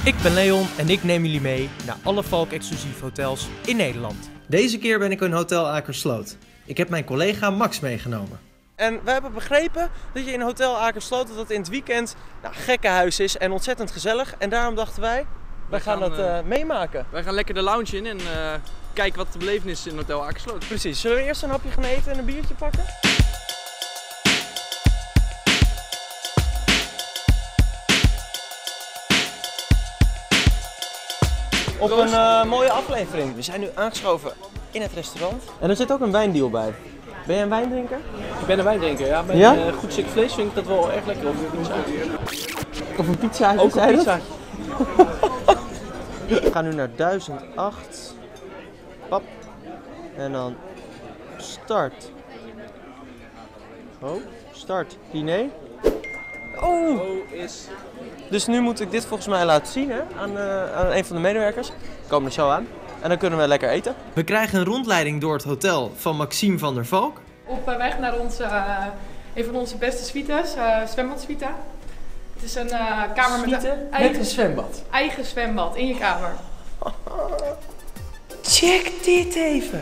Ik ben Leon en ik neem jullie mee naar alle Valk exclusief hotels in Nederland. Deze keer ben ik in Hotel Akersloot. Ik heb mijn collega Max meegenomen. En we hebben begrepen dat je in Hotel Akersloot dat in het weekend gekkenhuis is en ontzettend gezellig. En daarom dachten wij gaan dat meemaken. Wij gaan lekker de lounge in en kijken wat de belevenis is in Hotel Akersloot. Precies. Zullen we eerst een hapje gaan eten en een biertje pakken? Op een mooie aflevering. We zijn nu aangeschoven in het restaurant. En er zit ook een wijndeal bij. Ben jij een wijndrinker? Ik ben een wijndrinker, ja. Bij een goed stuk vlees vind ik dat wel erg lekker. Of een pizzaatje. Ook een pizzaatje. We gaan nu naar 1008. Pap. En dan start. Oh, start diner. Oh! Dus nu moet ik dit volgens mij laten zien hè? Aan een van de medewerkers. We komen er zo aan. En dan kunnen we lekker eten. We krijgen een rondleiding door het hotel van Maxime van der Valk. Op weg naar een van onze beste suites, zwembadsuite. Het is een kamer met Met een zwembad. eigen zwembad in je kamer. Check dit even.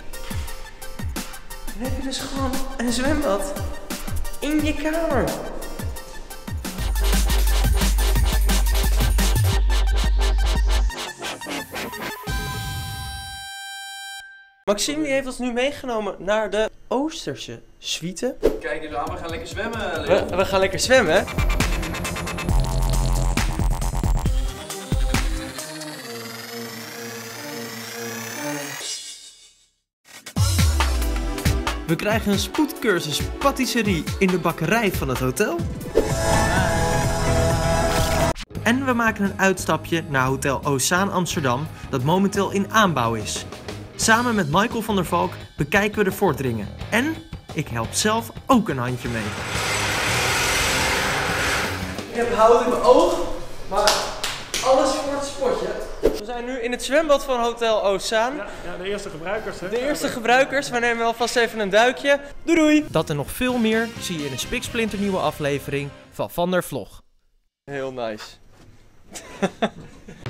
Dan heb je dus gewoon een zwembad in je kamer. Maxime die heeft ons nu meegenomen naar de Oosterse suite. Kijk eens aan, we gaan lekker zwemmen. We gaan lekker zwemmen. We krijgen een spoedcursus patisserie in de bakkerij van het hotel. En we maken een uitstapje naar Hotel Ozaan Amsterdam, dat momenteel in aanbouw is. Samen met Michael van der Valk bekijken we de vorderingen. En ik help zelf ook een handje mee. Ik heb hout in mijn oog, maar alles voor het spotje. We zijn nu in het zwembad van Hotel Ozaan. Ja, de eerste gebruikers. Hè? De eerste gebruikers, we nemen alvast even een duikje. Doei doei! Dat en nog veel meer zie je in een spiksplinternieuwe aflevering van der Vlog. Heel nice.